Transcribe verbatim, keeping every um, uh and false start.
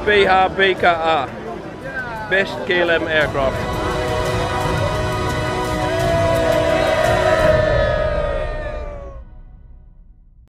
P H B K A. Best K L M aircraft.